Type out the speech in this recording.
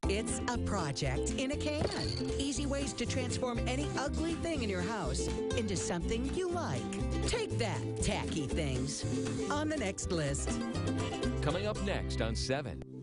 It's a project in a can. Easy ways to transform any ugly thing in your house into something you like. Take that, tacky things. On the next list. Coming up next on 7.